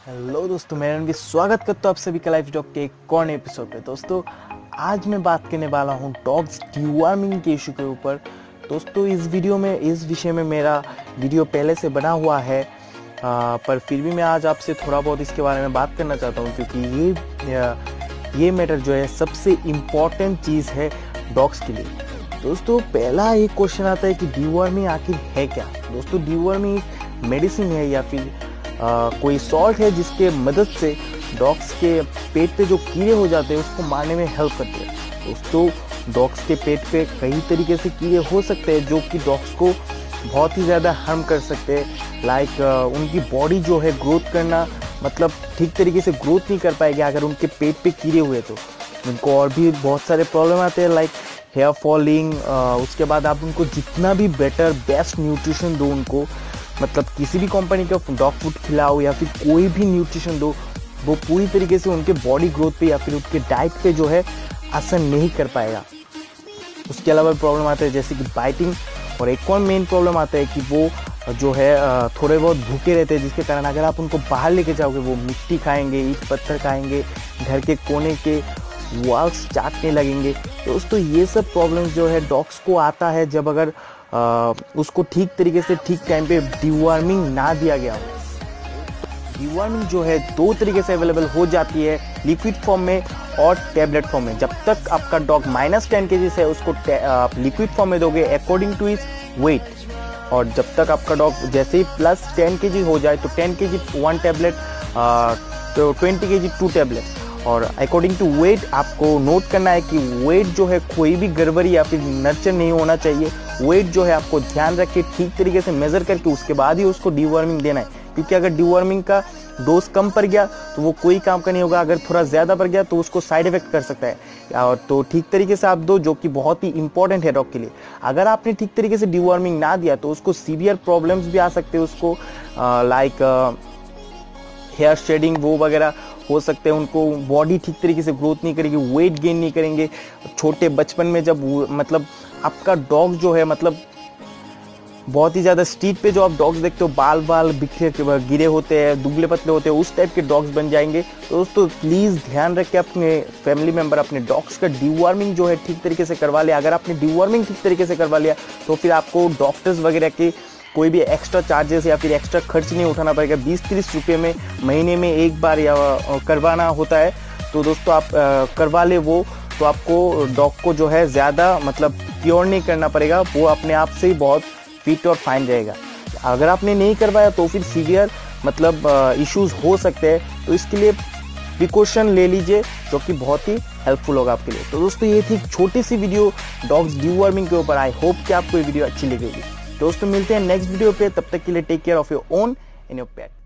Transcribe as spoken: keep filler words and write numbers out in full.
Hello दोस्तों, मैं रणवीर स्वागत करता हूँ आप सभी का लाइफ डॉग के एक और नए एपिसोड पे। दोस्तों आज मैं बात करने वाला हूँ डॉग्स डिवॉर्मिंग के इशू के ऊपर। दोस्तों इस वीडियो में इस विषय में मेरा वीडियो पहले से बना हुआ है, आ, पर फिर भी मैं आज आपसे थोड़ा बहुत इसके बारे में बात करना चाहता हूँ, क्योंकि ये ये मैटर जो है सबसे इम्पॉर्टेंट चीज़ है डॉग्स के लिए। दोस्तों पहला एक क्वेश्चन आता है कि डिवॉर्मिंग आखिर है क्या। दोस्तों डिवॉर्मिंग एक मेडिसिन है या फिर Uh, कोई सॉल्ट है जिसके मदद से डॉग्स के पेट पे जो कीड़े हो जाते हैं उसको मारने में हेल्प करते हैं। दोस्तों डॉग्स के पेट पे कई तरीके से कीड़े हो सकते हैं जो कि डॉग्स को बहुत ही ज़्यादा हार्म कर सकते हैं। लाइक like, uh, उनकी बॉडी जो है ग्रोथ करना मतलब ठीक तरीके से ग्रोथ नहीं कर पाएगी अगर उनके पेट पे कीड़े हुए तो उनको और भी बहुत सारे प्रॉब्लम आते हैं, लाइक हेयर फॉलिंग। उसके बाद आप उनको जितना भी बेटर बेस्ट न्यूट्रिशन दो, उनको मतलब किसी भी कंपनी का डॉग फूड खिलाओ या फिर कोई भी न्यूट्रिशन दो, वो पूरी तरीके से उनके बॉडी ग्रोथ पे या फिर उनके डाइट पे जो है असर नहीं कर पाएगा। उसके अलावा प्रॉब्लम आता है जैसे कि बाइटिंग, और एक और मेन प्रॉब्लम आता है कि वो जो है थोड़े बहुत भूखे रहते हैं, जिसके कारण अगर आप उनको बाहर लेके जाओगे वो मिट्टी खाएंगे, ईंट पत्थर खाएंगे, घर के कोने के वॉल्स चाटने लगेंगे। तो दोस्तों ये सब प्रॉब्लम जो है डॉग्स को आता है जब अगर आ, उसको ठीक तरीके से ठीक टाइम पे डिवॉर्मिंग ना दिया गया हो। डिवॉर्मिंग जो है दो तरीके से अवेलेबल हो जाती है, लिक्विड फॉर्म में और टेबलेट फॉर्म में। जब तक आपका डॉग माइनस टेन के जी है उसको आप लिक्विड फॉर्म में दोगे अकॉर्डिंग टू इज वेट, और जब तक आपका डॉग जैसे ही प्लस टेन के जी हो जाए तो ten K G one tablet, तो twenty K G two tablet. और अकॉर्डिंग टू वेट आपको नोट करना है कि वेट जो है कोई भी गड़बड़ी या फिर नर्चर नहीं होना चाहिए। वेट जो है आपको ध्यान रख के ठीक तरीके से मेजर करके उसके बाद ही उसको डिवॉर्मिंग देना है, क्योंकि अगर डिवॉर्मिंग का डोज कम पड़ गया तो वो कोई काम का नहीं होगा, अगर थोड़ा ज़्यादा पड़ गया तो उसको साइड इफेक्ट कर सकता है। और तो ठीक तरीके से आप दो, जो कि बहुत ही इंपॉर्टेंट है डॉग के लिए। अगर आपने ठीक तरीके से डिवॉर्मिंग ना दिया तो उसको सीवियर प्रॉब्लम्स भी आ सकते हैं, उसको लाइक हेयर शेडिंग वो वगैरह हो सकते हैं, उनको बॉडी ठीक तरीके से ग्रोथ नहीं करेगी, वेट गेन नहीं करेंगे। छोटे बचपन में जब मतलब आपका डॉग जो है मतलब बहुत ही ज़्यादा स्ट्रीट पे जो आप डॉग्स देखते हो बाल बाल बिखरे गिरे होते हैं, दुबले पतले होते हैं, उस टाइप के डॉग्स बन जाएंगे। तो दोस्तों प्लीज़ ध्यान रख के अपने फैमिली मेंबर अपने डॉग्स का डिवॉर्मिंग जो है ठीक तरीके से करवा लिया। अगर आपने डिवॉर्मिंग ठीक तरीके से करवा लिया तो फिर आपको डॉक्टर्स वगैरह के कोई भी एक्स्ट्रा चार्जेस या फिर एक्स्ट्रा खर्च नहीं उठाना पड़ेगा। बीस तीस रुपये में महीने में एक बार या करवाना होता है। तो दोस्तों आप करवा ले वो, तो आपको डॉग को जो है ज़्यादा मतलब क्योर नहीं करना पड़ेगा, वो अपने आप से ही बहुत फिट और फाइन रहेगा। अगर आपने नहीं करवाया तो फिर सीवियर मतलब इश्यूज हो सकते हैं, तो इसके लिए प्रिकॉशन ले लीजिए जो कि बहुत ही हेल्पफुल होगा आपके लिए। तो दोस्तों ये थी छोटी सी वीडियो डॉग्स डिवॉर्मिंग के ऊपर। आई होप कि आपको ये वीडियो अच्छी लगेगी। दोस्तों मिलते हैं नेक्स्ट वीडियो पे, तब तक के लिए take care of your own and your pet.